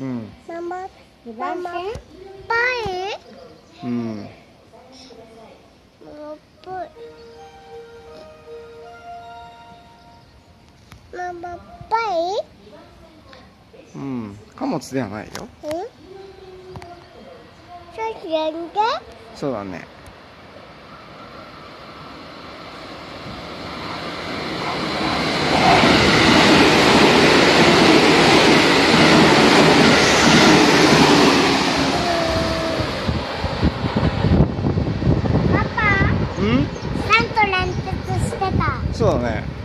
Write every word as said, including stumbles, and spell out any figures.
うん。 ママ、ママ、パイ。 うん。 ママ、パイ。ママ、パイ。 うん。貨物ではないよ。 うん。それで。 そうだね。 パパ。 うん？ ちゃんと連結してた。 そうだね。